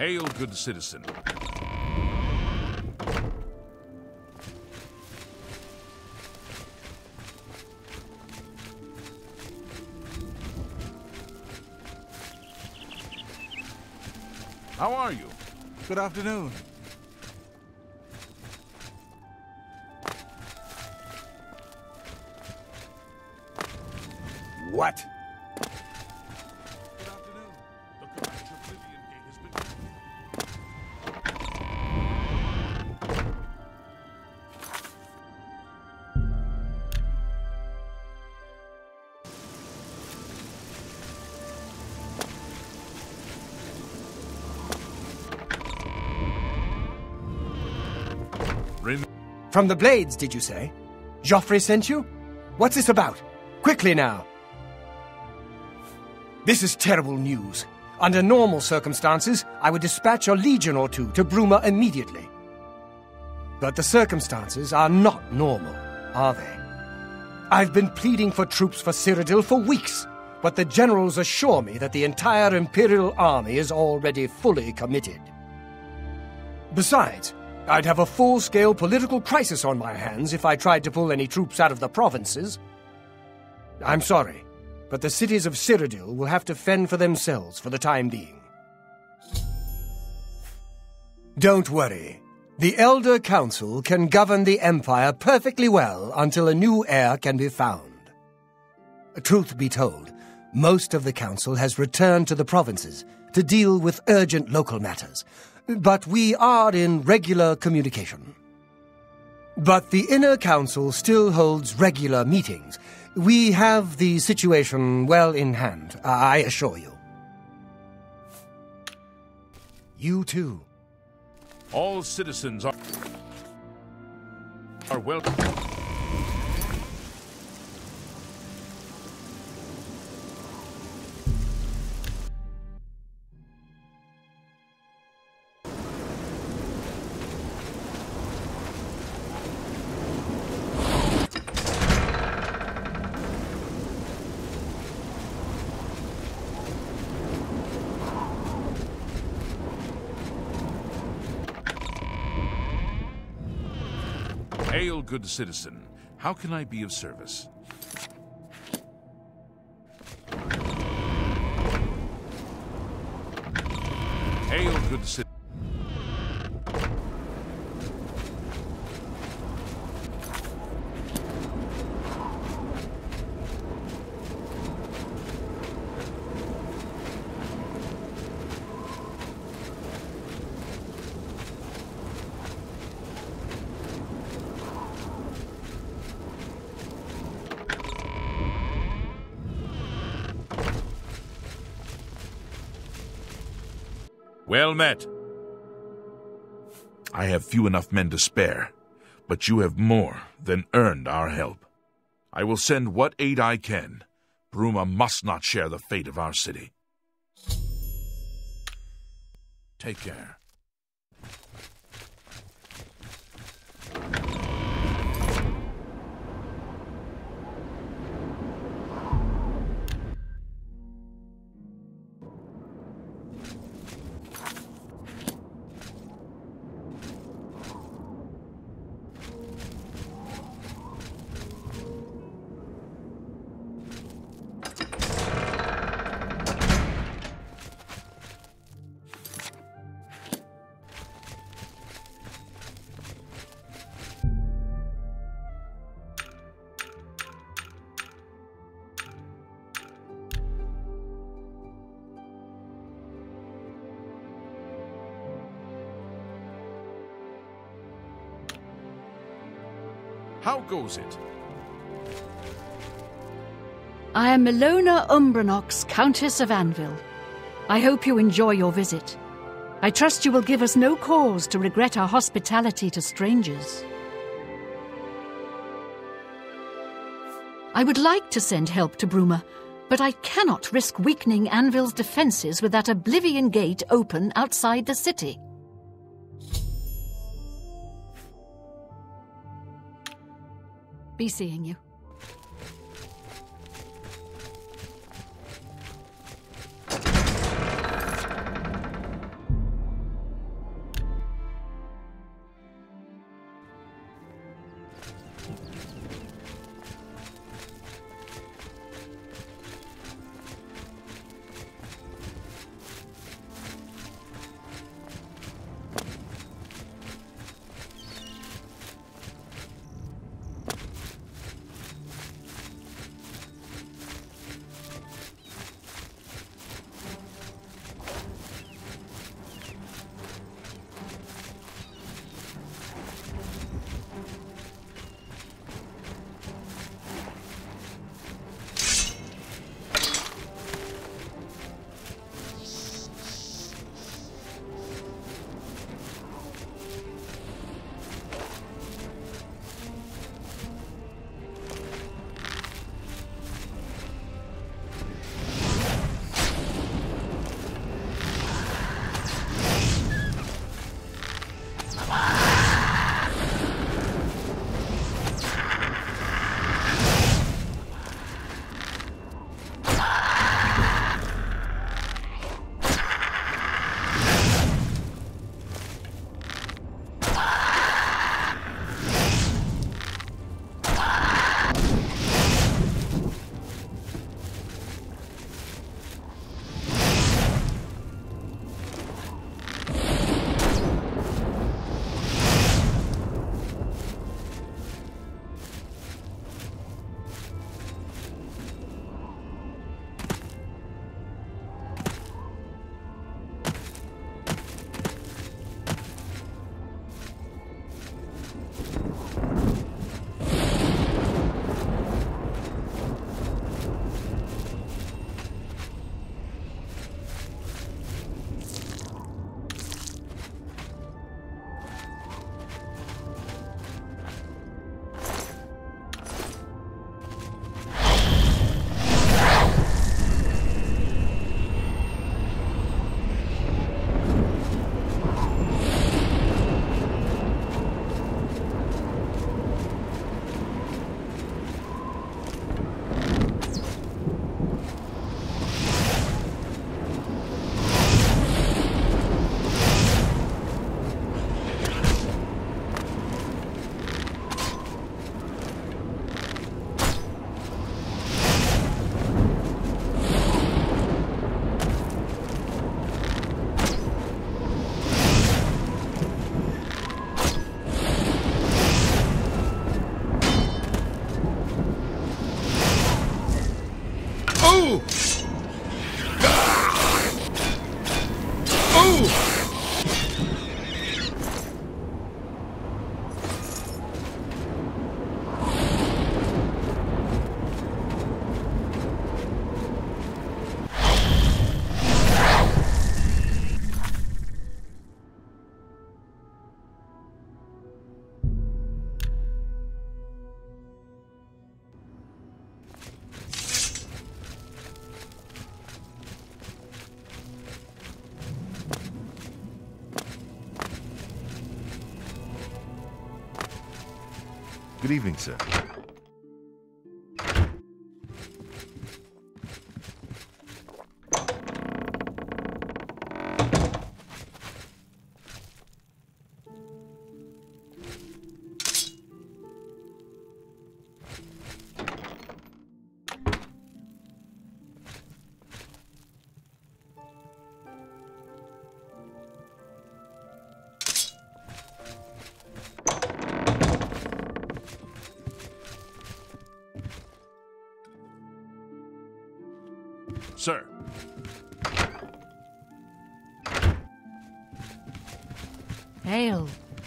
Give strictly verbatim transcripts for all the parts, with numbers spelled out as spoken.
Hail, good citizen. How are you? Good afternoon. What? Good afternoon. The Comanche Oblivion Gate has been... From the Blades, did you say? Joffrey sent you? What's this about? Quickly now! This is terrible news. Under normal circumstances, I would dispatch a legion or two to Bruma immediately. But the circumstances are not normal, are they? I've been pleading for troops for Cyrodiil for weeks, but the generals assure me that the entire Imperial army is already fully committed. Besides, I'd have a full-scale political crisis on my hands if I tried to pull any troops out of the provinces. I'm sorry, but the cities of Cyrodiil will have to fend for themselves for the time being. Don't worry. The Elder Council can govern the Empire perfectly well until a new heir can be found. Truth be told, most of the Council has returned to the provinces to deal with urgent local matters, but we are in regular communication. But the Inner Council still holds regular meetings. We have the situation well in hand, I assure you. You too. All citizens are... are welcome. Hail, good citizen. How can I be of service? Hail, good citizen. Well met. I have few enough men to spare, but you have more than earned our help. I will send what aid I can. Bruma must not share the fate of our city. Take care. How goes it? I am Milona Umbranox, Countess of Anvil. I hope you enjoy your visit. I trust you will give us no cause to regret our hospitality to strangers. I would like to send help to Bruma, but I cannot risk weakening Anvil's defenses with that Oblivion Gate open outside the city. Be seeing you. Ooh! Ooh! Good evening, sir. Sir. Hail.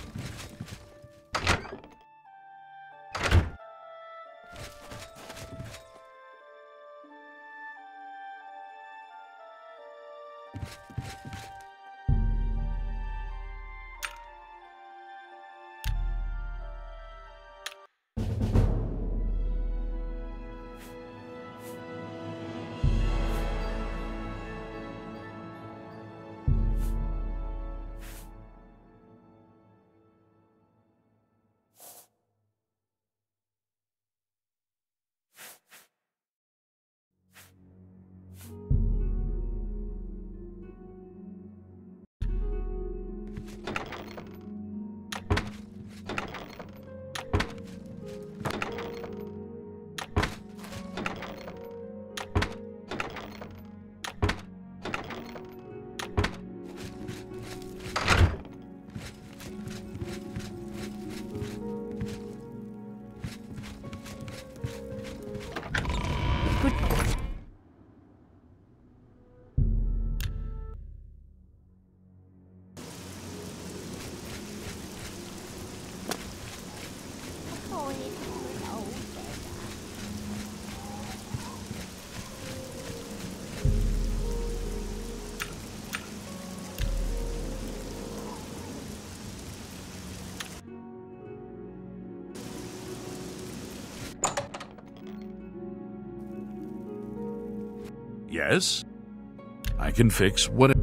Yes? I can fix what...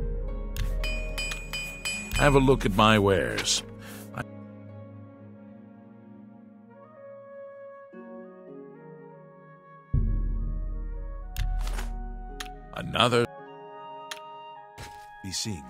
Have a look at my wares. I... Another... Be seen.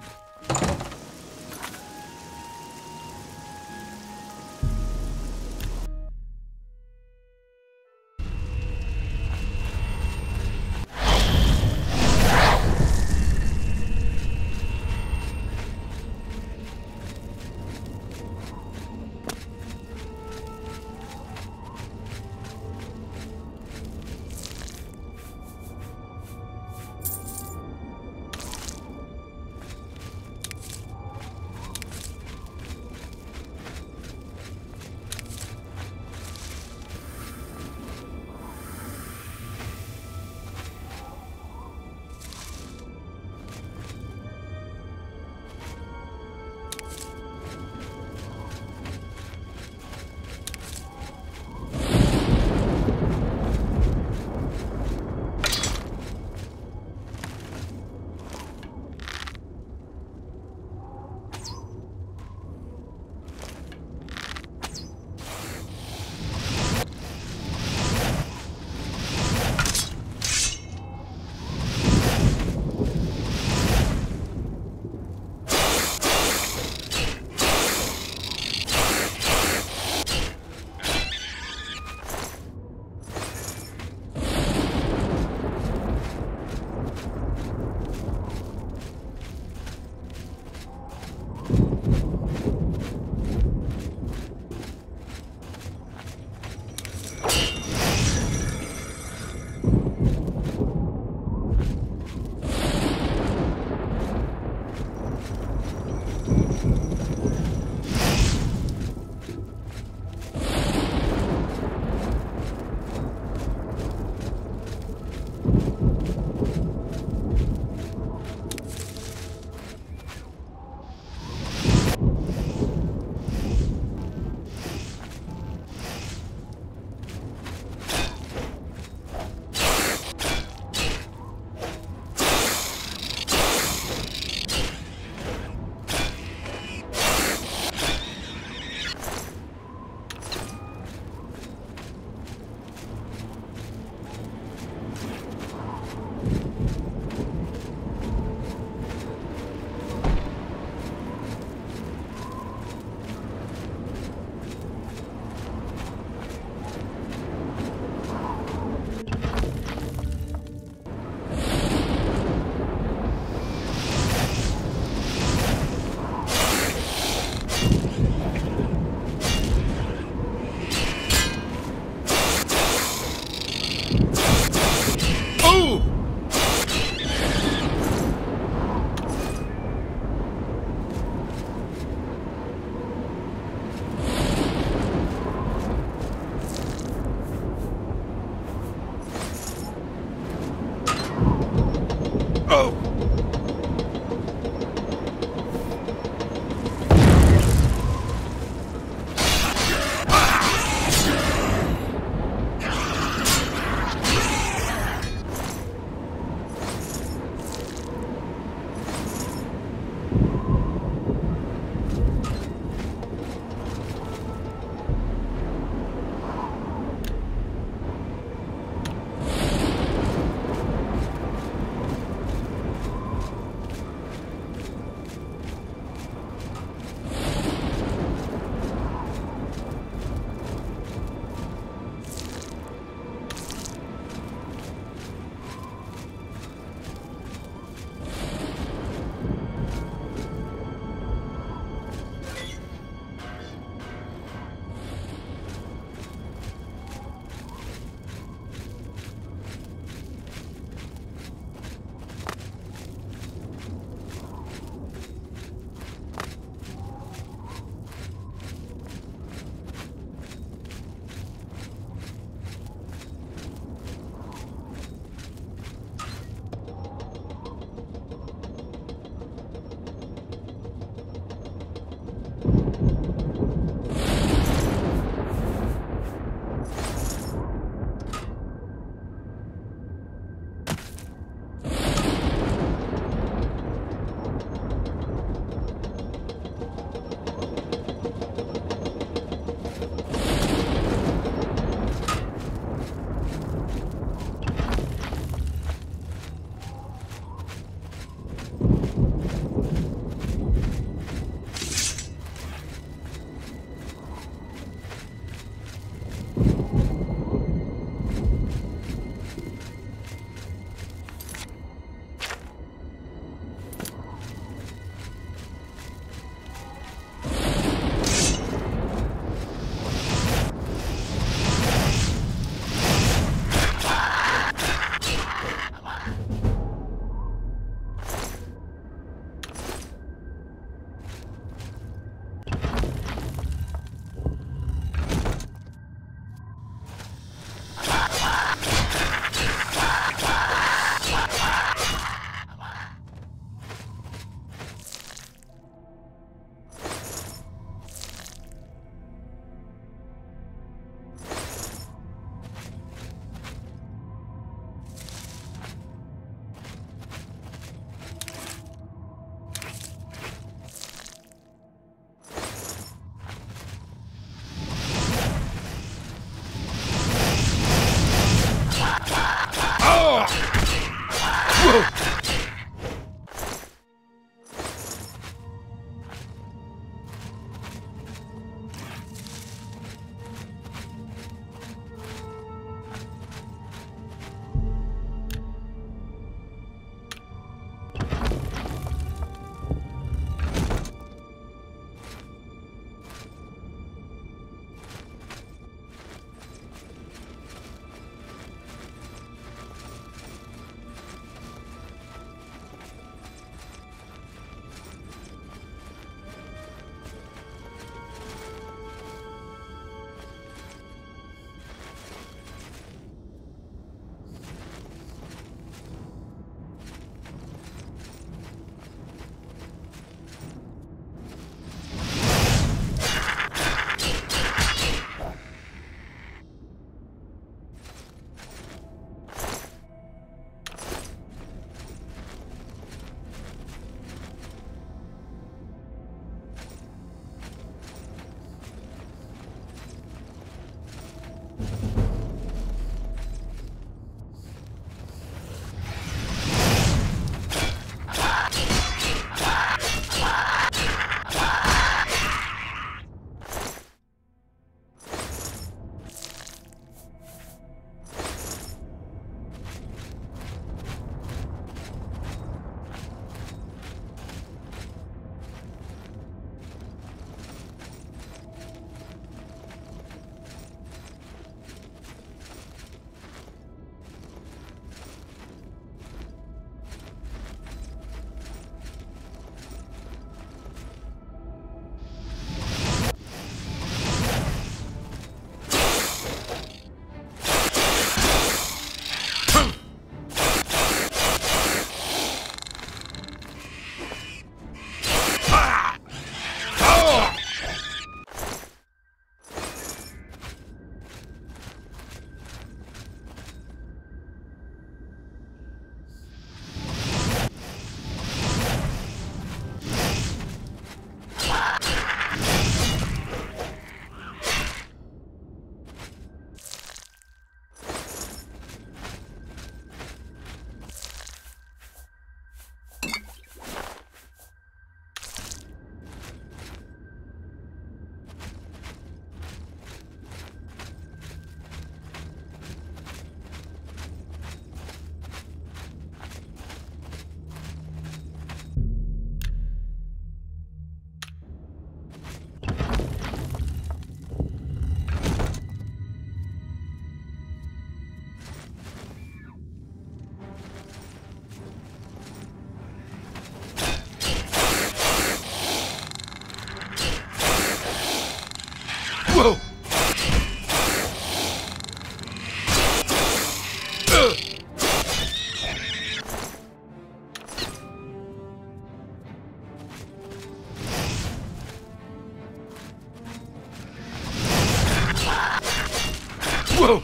Whoa!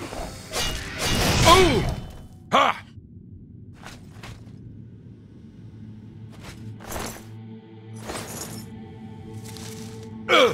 Oh! Ha! Ugh!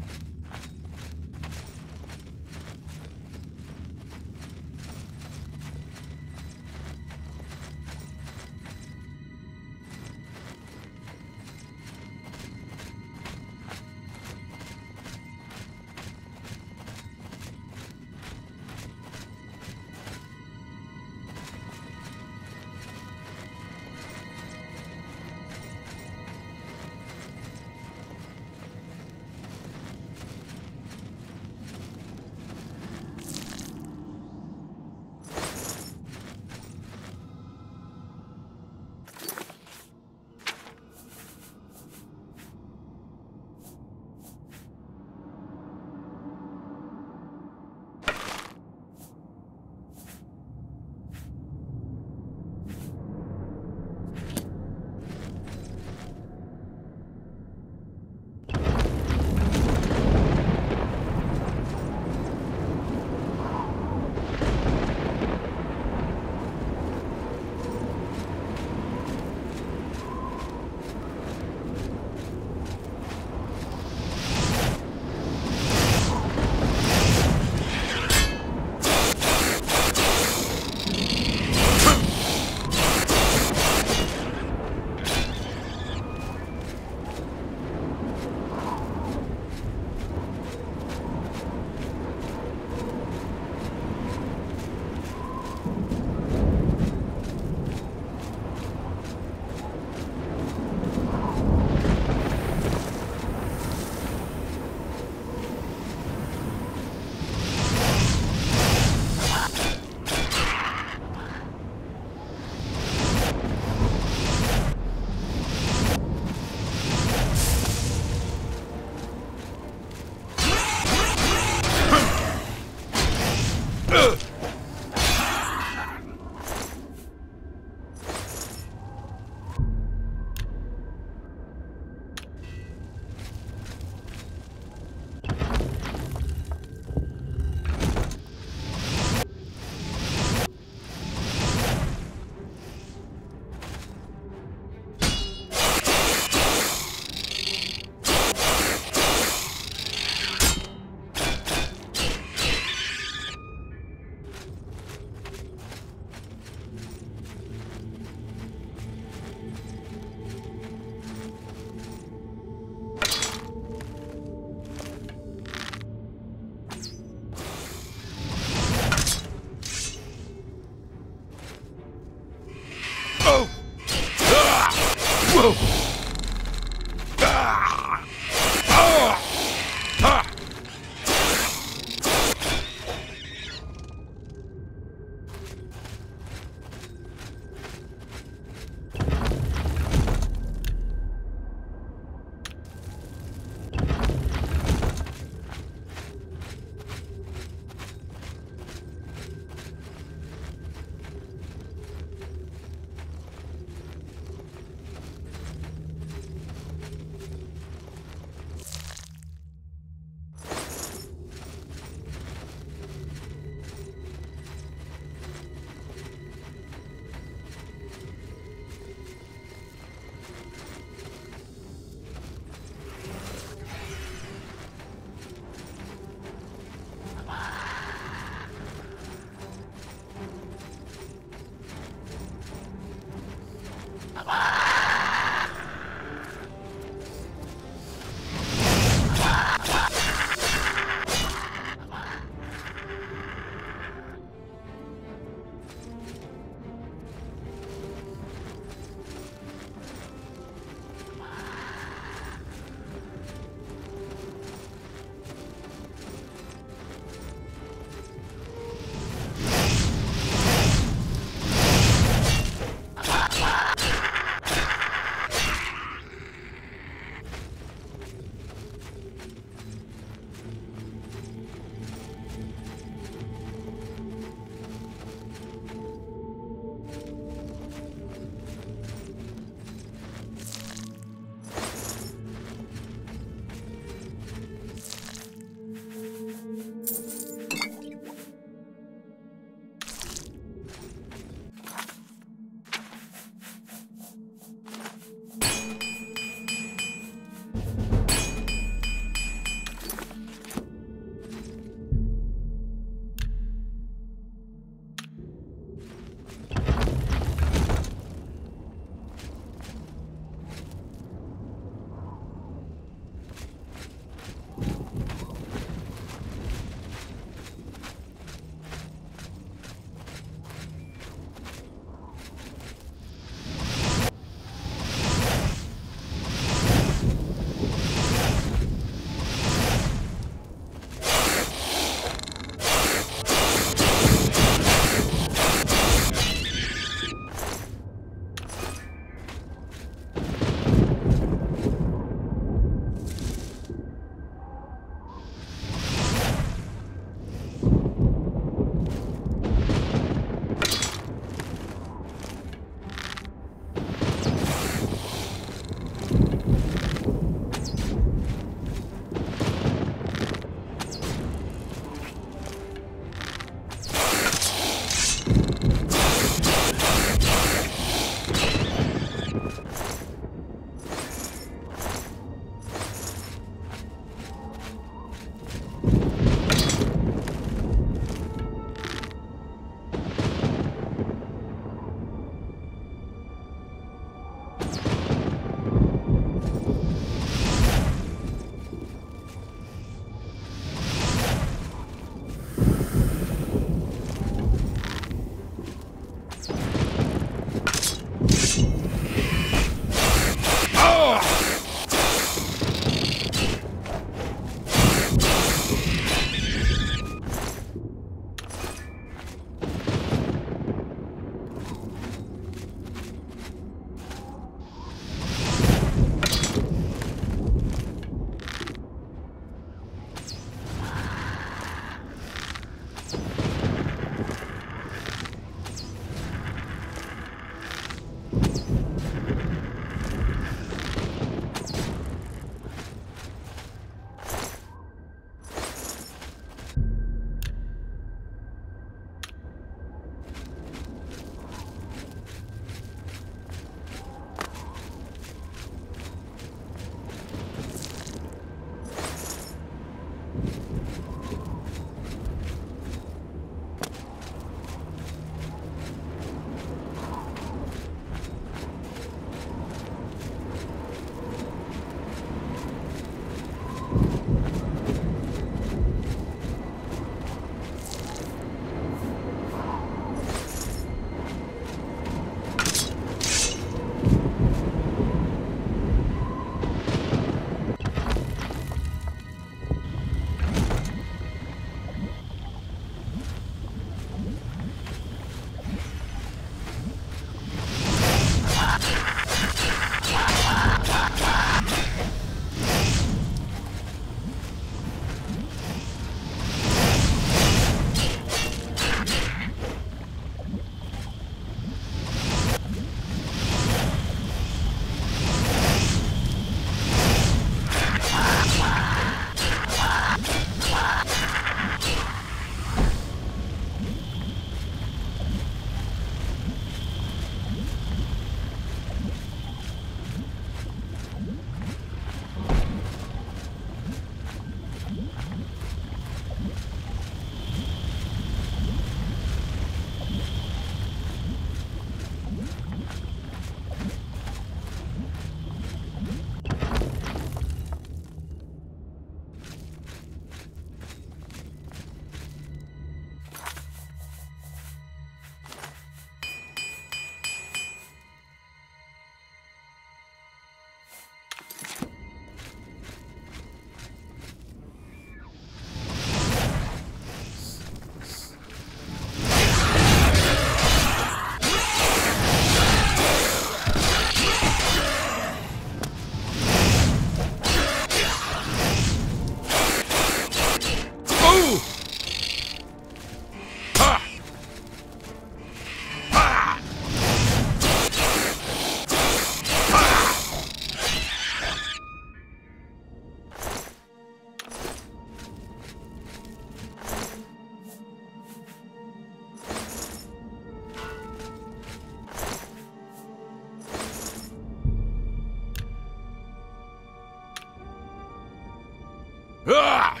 Ah!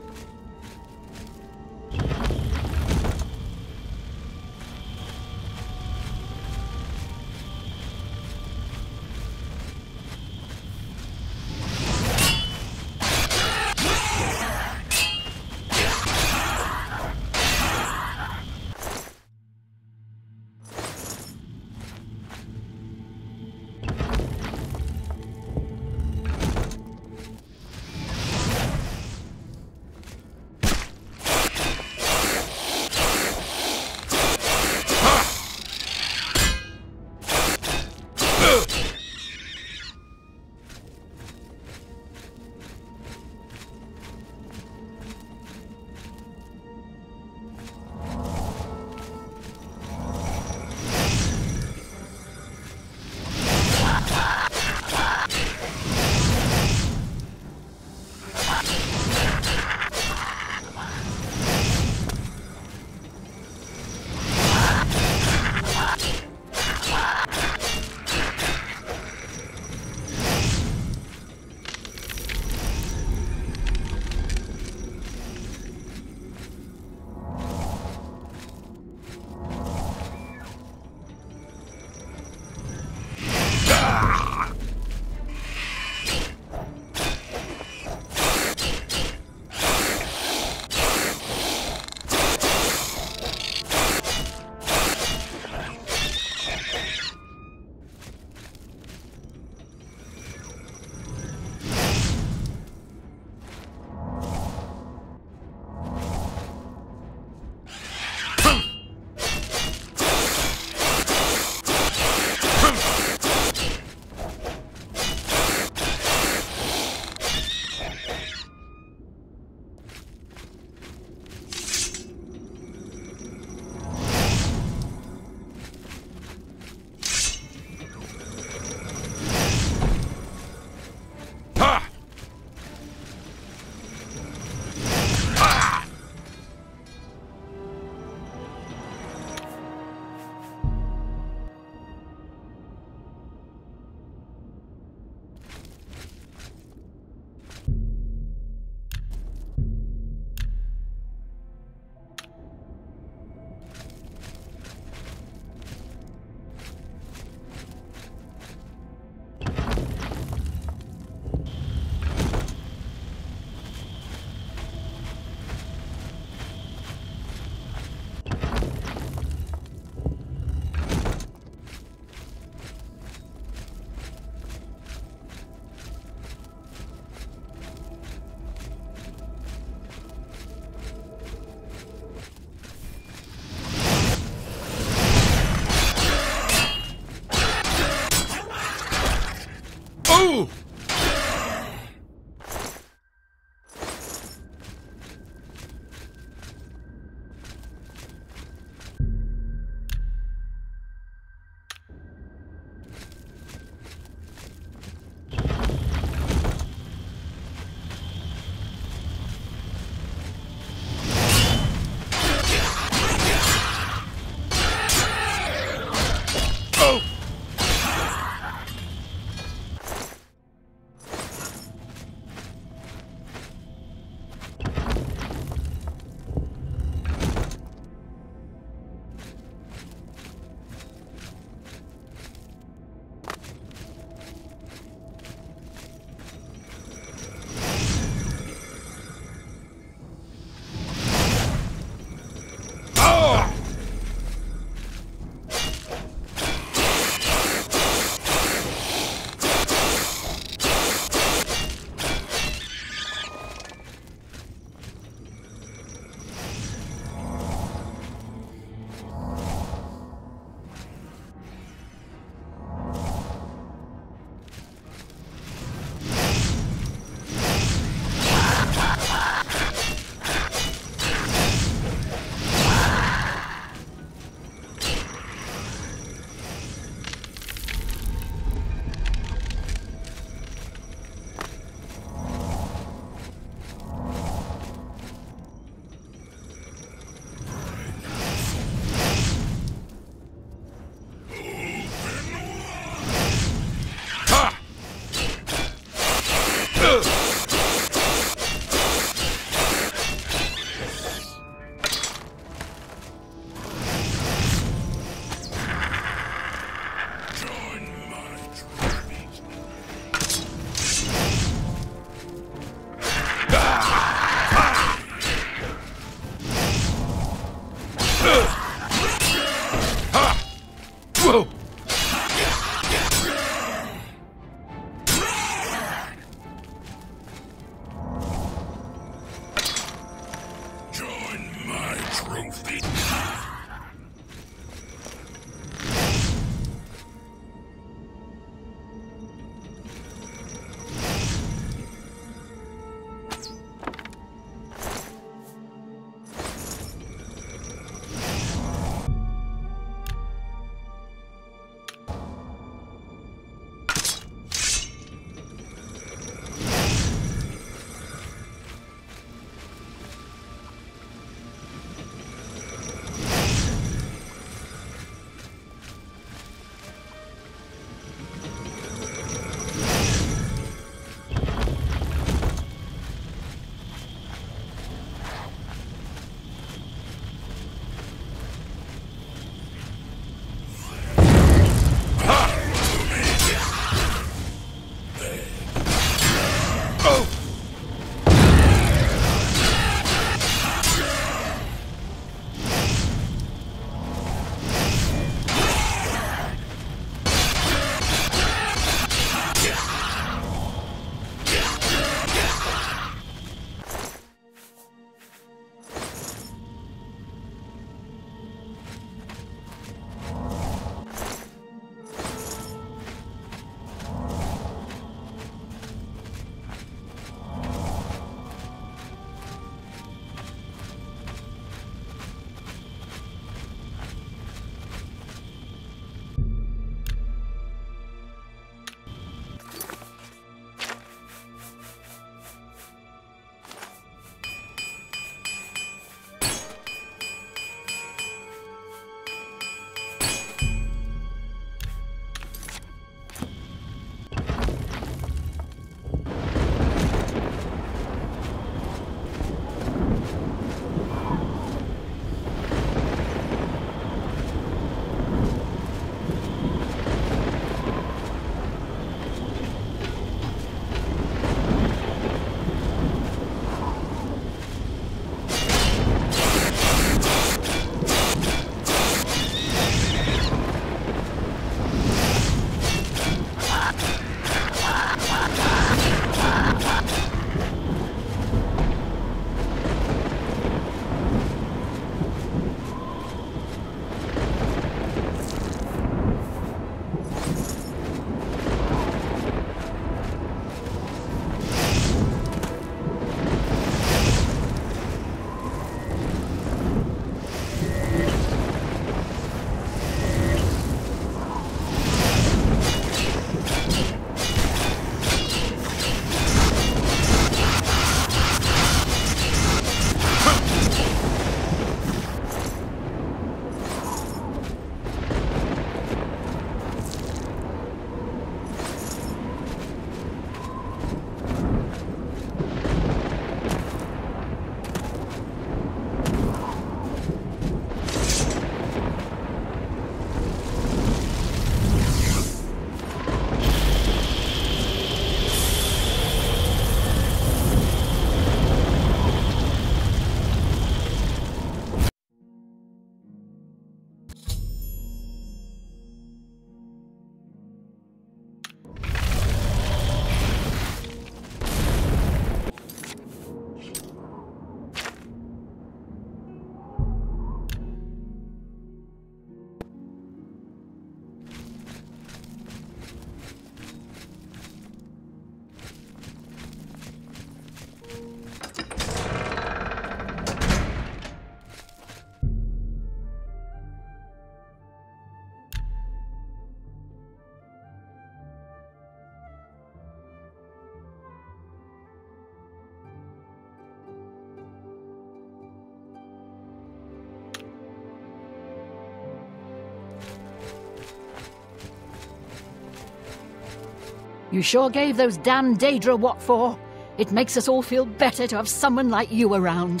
You sure gave those damn Daedra what for. It makes us all feel better to have someone like you around.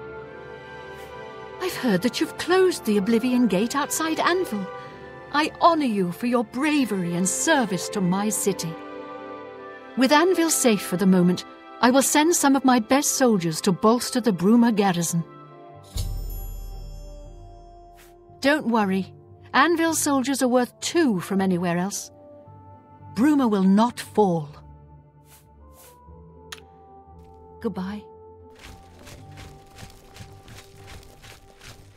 I've heard that you've closed the Oblivion Gate outside Anvil. I honor you for your bravery and service to my city. With Anvil safe for the moment, I will send some of my best soldiers to bolster the Bruma garrison. Don't worry. Anvil's soldiers are worth two from anywhere else. Bruma will not fall. Goodbye.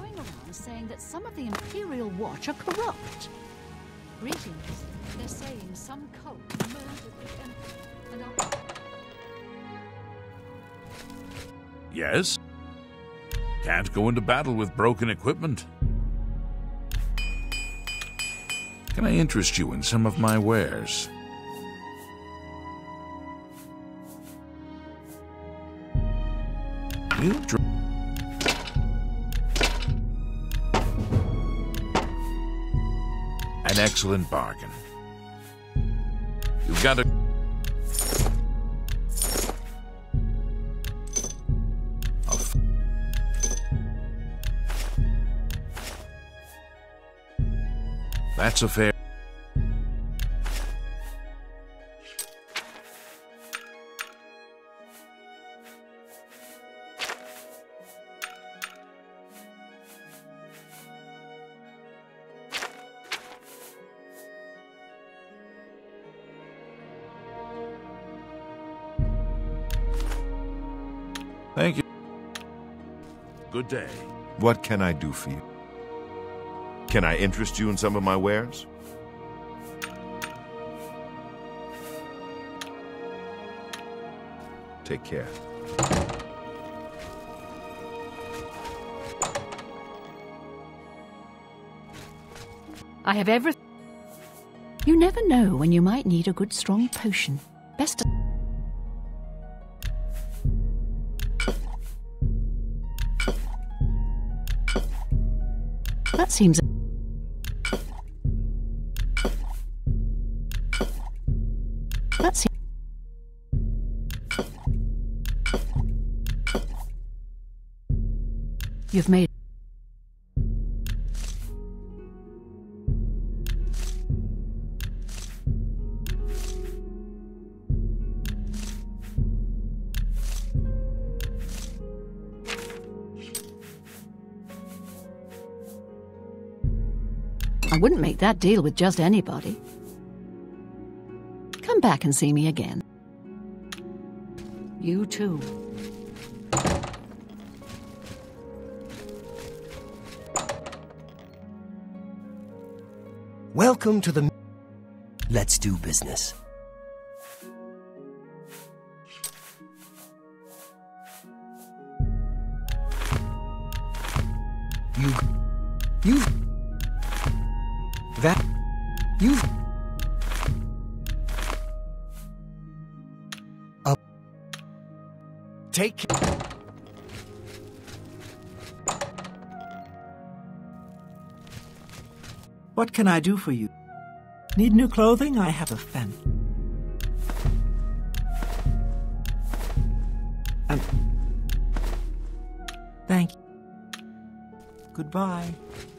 going around saying that some of the Imperial Watch are corrupt. Greetings. They're saying some cult murdered the Emperor and are... Yes? Can't go into battle with broken equipment. Can I interest you in some of my wares? You dr- An excellent bargain. You've got a... a f- That's a fair... Thank you. Good day. What can I do for you? Can I interest you in some of my wares? Take care. I have everything. You never know when you might need a good strong potion. Best to... That seems... That seems... You've made... I wouldn't make that deal with just anybody. Come back and see me again. You too. Welcome to the... Let's do business. You... You... That... You... Uh... Take... What can I do for you? Need new clothing? I have a fan. Um, thank you. Goodbye.